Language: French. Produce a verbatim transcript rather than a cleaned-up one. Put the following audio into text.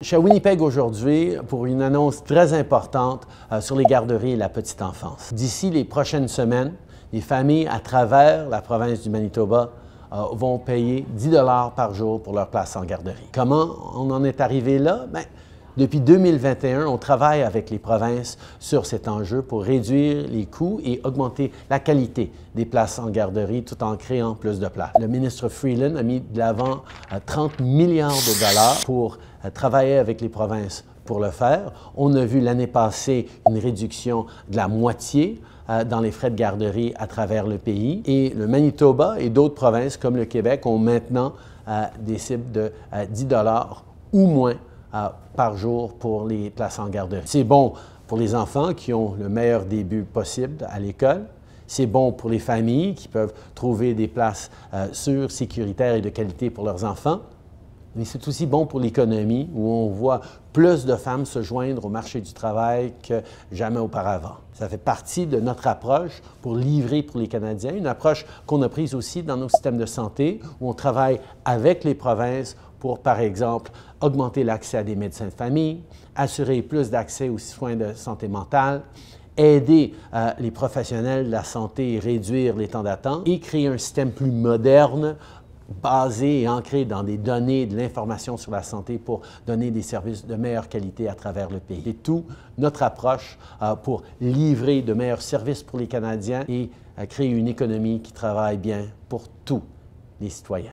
Je suis à Winnipeg aujourd'hui pour une annonce très importante euh, sur les garderies et la petite enfance. D'ici les prochaines semaines, les familles à travers la province du Manitoba euh, vont payer dix dollars par jour pour leur place en garderie. Comment on en est arrivé là? Bien, depuis deux mille vingt et un, on travaille avec les provinces sur cet enjeu pour réduire les coûts et augmenter la qualité des places en garderie tout en créant plus de places. Le ministre Freeland a mis de l'avant trente milliards de dollars pour travailler avec les provinces pour le faire. On a vu l'année passée une réduction de la moitié euh, dans les frais de garderie à travers le pays. Et le Manitoba et d'autres provinces comme le Québec ont maintenant euh, des cibles de euh, dix dollars ou moins euh, par jour pour les places en garderie. C'est bon pour les enfants qui ont le meilleur début possible à l'école. C'est bon pour les familles qui peuvent trouver des places euh, sûres, sécuritaires et de qualité pour leurs enfants. Mais c'est aussi bon pour l'économie, où on voit plus de femmes se joindre au marché du travail que jamais auparavant. Ça fait partie de notre approche pour livrer pour les Canadiens, une approche qu'on a prise aussi dans nos systèmes de santé, où on travaille avec les provinces pour, par exemple, augmenter l'accès à des médecins de famille, assurer plus d'accès aux soins de santé mentale, aider euh, les professionnels de la santé et réduire les temps d'attente et créer un système plus moderne basé et ancré dans des données et de l'information sur la santé pour donner des services de meilleure qualité à travers le pays. C'est tout notre approche euh, pour livrer de meilleurs services pour les Canadiens et euh, créer une économie qui travaille bien pour tous les citoyens.